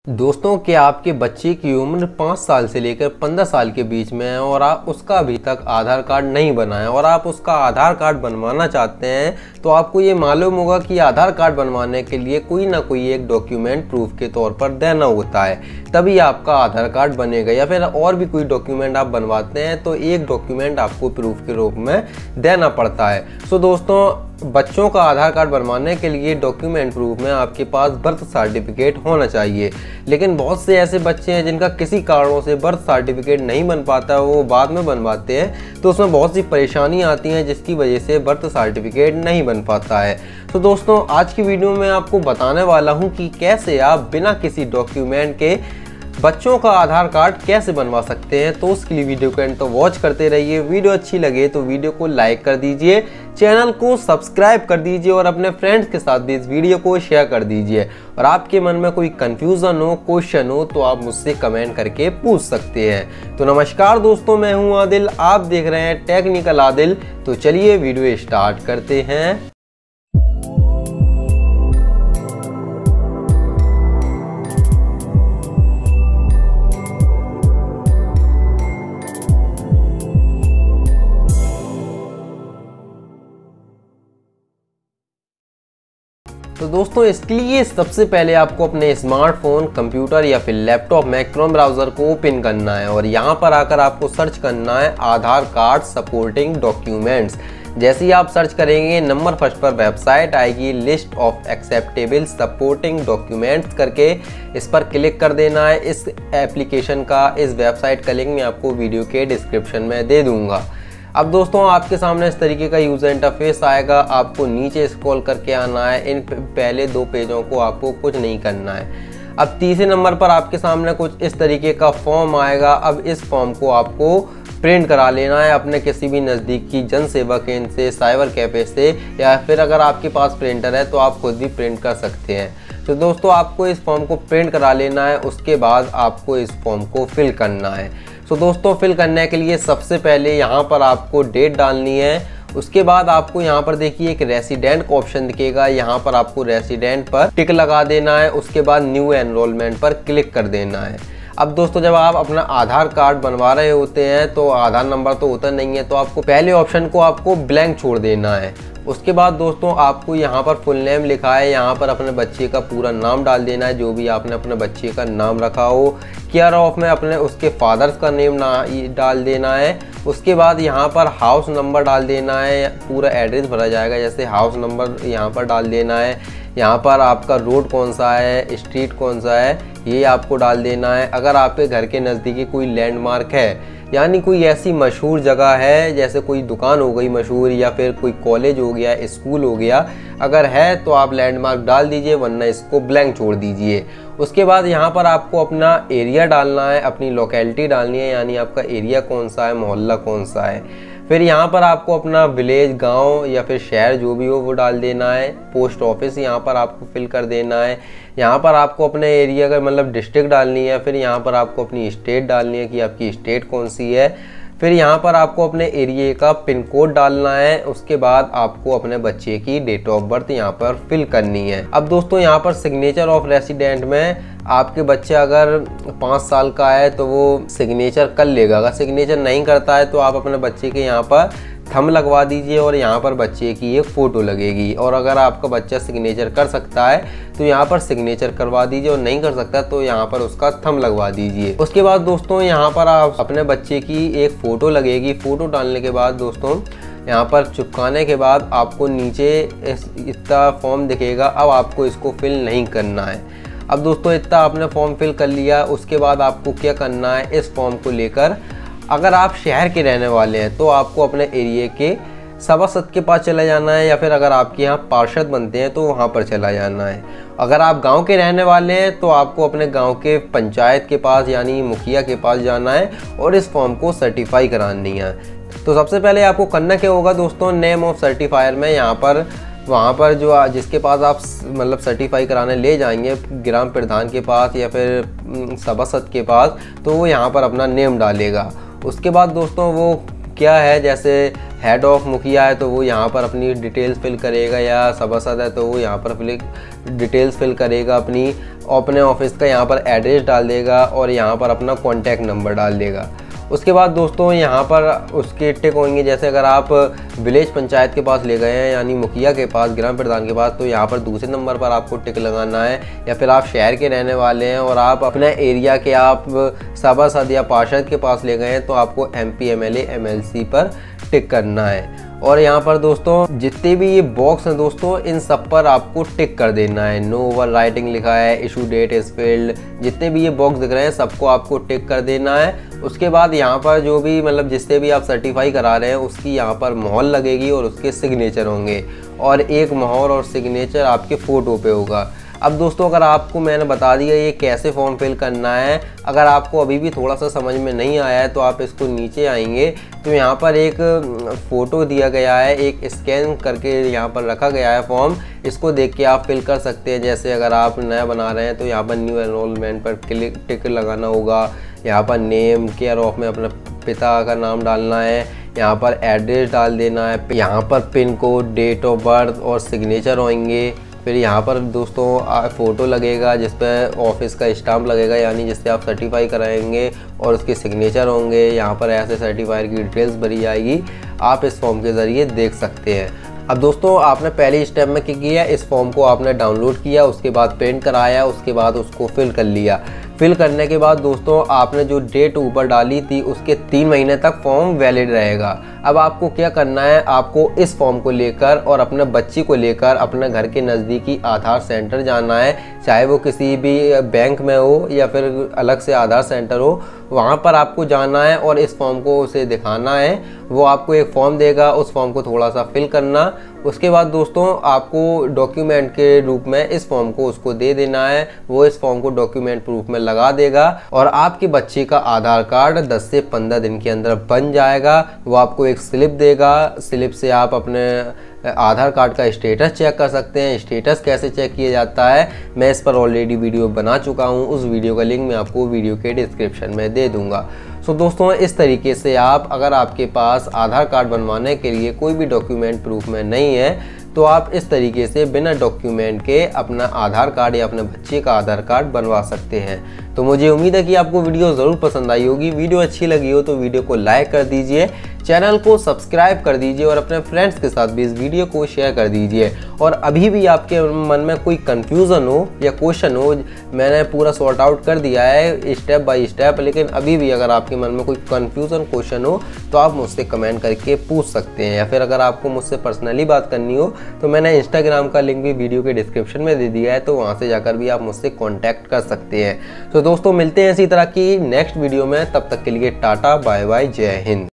दोस्तों, क्या आपके बच्चे की उम्र 5 साल से लेकर 15 साल के बीच में है और आप उसका अभी तक आधार कार्ड नहीं बनाया और आप उसका आधार कार्ड बनवाना चाहते हैं, तो आपको ये मालूम होगा कि आधार कार्ड बनवाने के लिए कोई ना कोई एक डॉक्यूमेंट प्रूफ के तौर पर देना होता है, तभी आपका आधार कार्ड बनेगा। या फिर और भी कोई डॉक्यूमेंट आप बनवाते हैं तो एक डॉक्यूमेंट आपको प्रूफ के रूप में देना पड़ता है। सो दोस्तों, बच्चों का आधार कार्ड बनवाने के लिए डॉक्यूमेंट प्रूफ में आपके पास बर्थ सर्टिफिकेट होना चाहिए। लेकिन बहुत से ऐसे बच्चे हैं जिनका किसी कारणों से बर्थ सर्टिफिकेट नहीं बन पाता, वो बाद में बनवाते हैं तो उसमें बहुत सी परेशानी आती हैं जिसकी वजह से बर्थ सर्टिफिकेट नहीं बन पाता है। तो दोस्तों, आज की वीडियो में आपको बताने वाला हूं कि कैसे आप बिना किसी डॉक्यूमेंट के बच्चों का आधार कार्ड कैसे बनवा सकते हैं। तो उसके लिए वीडियो को एंड तक वॉच करते रहिए। वीडियो अच्छी लगे तो वीडियो को लाइक कर दीजिए, चैनल को सब्सक्राइब कर दीजिए और अपने फ्रेंड्स के साथ भी इस वीडियो को शेयर कर दीजिए। और आपके मन में कोई कंफ्यूजन हो, क्वेश्चन हो तो आप मुझसे कमेंट करके पूछ सकते हैं। तो नमस्कार दोस्तों, मैं हूं आदिल, आप देख रहे हैं टेक्निकल आदिल। तो चलिए वीडियो स्टार्ट करते हैं। तो दोस्तों, इसके लिए सबसे पहले आपको अपने स्मार्टफोन, कंप्यूटर या फिर लैपटॉप में क्रोम ब्राउज़र को ओपन करना है और यहाँ पर आकर आपको सर्च करना है आधार कार्ड सपोर्टिंग डॉक्यूमेंट्स। जैसे ही आप सर्च करेंगे, नंबर फर्स्ट पर वेबसाइट आएगी list of acceptable supporting documents करके, इस पर क्लिक कर देना है। इस एप्लीकेशन का, इस वेबसाइट का लिंक मैं आपको वीडियो के डिस्क्रिप्शन में दे दूँगा। अब दोस्तों, आपके सामने इस तरीके का यूज़र इंटरफेस आएगा। आपको नीचे स्क्रॉल करके आना है। इन पहले दो पेजों को आपको कुछ नहीं करना है। अब तीसरे नंबर पर आपके सामने कुछ इस तरीके का फॉर्म आएगा। अब इस फॉर्म को आपको प्रिंट करा लेना है अपने किसी भी नज़दीकी जन सेवा केंद्र से, साइबर कैफे से, या फिर अगर आपके पास प्रिंटर है तो आप खुद भी प्रिंट कर सकते हैं। तो दोस्तों, आपको इस फॉर्म को प्रिंट करा लेना है। उसके बाद आपको इस फॉर्म को फिल करना है। तो दोस्तों, फिल करने के लिए सबसे पहले यहाँ पर आपको डेट डालनी है। उसके बाद आपको यहाँ पर देखिए एक रेसिडेंट का ऑप्शन दिखेगा, यहाँ पर आपको रेसिडेंट पर टिक लगा देना है। उसके बाद न्यू एनरोलमेंट पर क्लिक कर देना है। अब दोस्तों, जब आप अपना आधार कार्ड बनवा रहे होते हैं तो आधार नंबर तो होता नहीं है, तो आपको पहले ऑप्शन को आपको ब्लैंक छोड़ देना है। उसके बाद दोस्तों, आपको यहाँ पर फुल नेम लिखा है, यहाँ पर अपने बच्चे का पूरा नाम डाल देना है, जो भी आपने अपने बच्चे का नाम रखा हो। केयर ऑफ में अपने उसके फादर्स का नेम डाल देना है। उसके बाद यहाँ पर हाउस नंबर डाल देना है, पूरा एड्रेस भरा जाएगा, जैसे हाउस नंबर यहाँ पर डाल देना है। यहाँ पर आपका रोड कौन सा है, स्ट्रीट कौन सा है, ये आपको डाल देना है। अगर आपके घर के नज़दीकी कोई लैंडमार्क है, यानी कोई ऐसी मशहूर जगह है, जैसे कोई दुकान हो गई मशहूर, या फिर कोई कॉलेज हो गया, स्कूल हो गया, अगर है तो आप लैंडमार्क डाल दीजिए, वरना इसको ब्लैंक छोड़ दीजिए। उसके बाद यहाँ पर आपको अपना एरिया डालना है, अपनी लोकेलिटी डालनी है, यानी आपका एरिया कौन सा है, मोहल्ला कौन सा है। फिर यहाँ पर आपको अपना विलेज, गांव या फिर शहर जो भी हो वो डाल देना है। पोस्ट ऑफिस यहाँ पर आपको फिल कर देना है। यहाँ पर आपको अपने एरिया का मतलब डिस्ट्रिक्ट डालनी है। फिर यहाँ पर आपको अपनी स्टेट डालनी है कि आपकी स्टेट कौन सी है। फिर यहाँ पर आपको अपने एरिया का पिन कोड डालना है। उसके बाद आपको अपने बच्चे की डेट ऑफ बर्थ यहाँ पर फिल करनी है। अब दोस्तों, यहाँ पर सिग्नेचर ऑफ रेसिडेंट में आपके बच्चे अगर 5 साल का है तो वो सिग्नेचर कर लेगा। अगर सिग्नेचर नहीं करता है तो आप अपने बच्चे के यहाँ पर थंब लगवा दीजिए और यहाँ पर बच्चे की एक फ़ोटो लगेगी। और अगर आपका बच्चा सिग्नेचर कर सकता है तो यहाँ पर सिग्नेचर करवा दीजिए, और नहीं कर सकता तो यहाँ पर उसका थंब लगवा दीजिए। उसके बाद दोस्तों, यहाँ पर आप अपने बच्चे की एक फ़ोटो लगेगी। फ़ोटो डालने के बाद दोस्तों, यहाँ पर चिपकाने के बाद आपको नीचे इतना फॉर्म दिखेगा। अब आपको इसको फिल नहीं करना है। अब दोस्तों, इतना आपने फॉर्म फिल कर लिया। उसके बाद आपको क्या करना है, इस फॉर्म को लेकर अगर आप शहर के रहने वाले हैं तो आपको अपने एरिया के सभासद के पास चला जाना है, या फिर अगर आपके यहाँ पार्षद बनते हैं तो वहाँ पर चला जाना है। अगर आप गांव के रहने वाले हैं तो आपको अपने गांव के पंचायत के पास, यानी मुखिया के पास जाना है और इस फॉर्म को सर्टिफाई करानी है। तो सबसे पहले आपको करना क्या होगा दोस्तों, नेम ऑफ सर्टिफायर में यहाँ पर वहाँ पर जो जिसके पास आप मतलब सर्टिफाई कराने ले जाएंगे, ग्राम प्रधान के पास या फिर सभासद के पास, तो वो यहाँ पर अपना नेम डालेगा। उसके बाद दोस्तों, वो मुखिया है, जैसे हेड ऑफ मुखिया है तो वो यहाँ पर अपनी डिटेल्स फिल करेगा, या सभासद है तो वो यहाँ पर डिटेल्स फिल करेगा, अपने ऑफिस का यहाँ पर एड्रेस डाल देगा और यहाँ पर अपना कॉन्टैक्ट नंबर डाल देगा। उसके बाद दोस्तों यहाँ पर उसके टिक होंगे, जैसे अगर आप विलेज पंचायत के पास ले गए हैं यानी मुखिया के पास, ग्राम प्रधान के पास, तो यहाँ पर दूसरे नंबर पर आपको टिक लगाना है। या फिर आप शहर के रहने वाले हैं और आप अपने एरिया के आप सभासद या पार्षद के पास ले गए हैं तो आपको MP MLA MLC पर टिक करना है। और यहाँ पर दोस्तों जितने भी ये बॉक्स हैं दोस्तों, इन सब पर आपको टिक कर देना है। नो ओवर राइटिंग लिखा है, इशू डेट इज फिल्ड, जितने भी ये बॉक्स दिख रहे हैं सबको आपको टिक कर देना है। उसके बाद यहाँ पर जो भी मतलब जिससे भी आप सर्टिफाई करा रहे हैं उसकी यहाँ पर मोहर लगेगी और उसके सिग्नेचर होंगे, और एक मोहर और सिग्नेचर आपके फ़ोटो पे होगा। अब दोस्तों अगर आपको मैंने बता दिया ये कैसे फॉर्म फिल करना है, अगर आपको अभी भी थोड़ा सा समझ में नहीं आया है तो आप इसको नीचे आएंगे तो यहाँ पर एक फ़ोटो दिया गया है, एक स्कैन करके यहाँ पर रखा गया है फॉर्म, इसको देख के आप फिल कर सकते हैं। जैसे अगर आप नया बना रहे हैं तो यहाँ पर न्यू एनरोलमेंट पर टिक लगाना होगा, यहाँ पर नेम केयर ऑफ में अपना पिता का नाम डालना है, यहाँ पर एड्रेस डाल देना है, यहाँ पर pin code, date of birth और सिग्नेचर होंगे। फिर यहाँ पर दोस्तों फ़ोटो लगेगा जिस पर ऑफिस का स्टाम्प लगेगा यानी जिससे आप सर्टिफाई कराएंगे, और उसके सिग्नेचर होंगे। यहाँ पर ऐसे सर्टिफायर की डिटेल्स भरी जाएगी, आप इस फॉर्म के ज़रिए देख सकते हैं। अब दोस्तों आपने पहले स्टेप में क्या किया, इस फॉर्म को आपने डाउनलोड किया, उसके बाद प्रिंट कराया, उसके बाद उसको फिल कर लिया। फिल करने के बाद दोस्तों आपने जो डेट ऊपर डाली थी उसके 3 महीने तक फॉर्म वैलिड रहेगा। अब आपको क्या करना है, आपको इस फॉर्म को लेकर और अपने बच्ची को लेकर अपने घर के नज़दीकी आधार सेंटर जाना है, चाहे वो किसी भी बैंक में हो या फिर अलग से आधार सेंटर हो, वहाँ पर आपको जाना है और इस फॉर्म को उसे दिखाना है। वो आपको एक फॉर्म देगा, उस फॉर्म को थोड़ा सा फिल करना। उसके बाद दोस्तों आपको डॉक्यूमेंट के रूप में इस फॉर्म को उसको दे देना है, वो इस फॉर्म को डॉक्यूमेंट प्रूफ में लगा देगा और आपके बच्चे का आधार कार्ड 10 से 15 दिन के अंदर बन जाएगा। वो आपको एक स्लिप देगा, स्लिप से आप अपने आधार कार्ड का स्टेटस चेक कर सकते हैं। स्टेटस कैसे चेक किया जाता है मैं इस पर ऑलरेडी वीडियो बना चुका हूं, उस वीडियो का लिंक मैं आपको वीडियो के डिस्क्रिप्शन में दे दूंगा। सो दोस्तों इस तरीके से आप, अगर आपके पास आधार कार्ड बनवाने के लिए कोई भी डॉक्यूमेंट प्रूफ में नहीं है तो आप इस तरीके से बिना डॉक्यूमेंट के अपना आधार कार्ड या अपने बच्चे का आधार कार्ड बनवा सकते हैं। तो मुझे उम्मीद है कि आपको वीडियो ज़रूर पसंद आई होगी। वीडियो अच्छी लगी हो तो वीडियो को लाइक कर दीजिए, चैनल को सब्सक्राइब कर दीजिए और अपने फ्रेंड्स के साथ भी इस वीडियो को शेयर कर दीजिए। और अभी भी आपके मन में कोई कन्फ्यूज़न हो या क्वेश्चन हो, मैंने पूरा सॉर्ट आउट कर दिया है स्टेप बाय स्टेप, लेकिन अभी भी अगर आपके मन में कोई कन्फ्यूज़न क्वेश्चन हो तो आप मुझसे कमेंट करके पूछ सकते हैं। या फिर अगर आपको मुझसे पर्सनली बात करनी हो तो मैंने इंस्टाग्राम का लिंक भी वीडियो के डिस्क्रिप्शन में दे दिया है, तो वहाँ से जाकर भी आप मुझसे कॉन्टैक्ट कर सकते हैं। तो दोस्तों मिलते हैं इसी तरह की नेक्स्ट वीडियो में, तब तक के लिए टाटा बाय बाय, जय हिंद।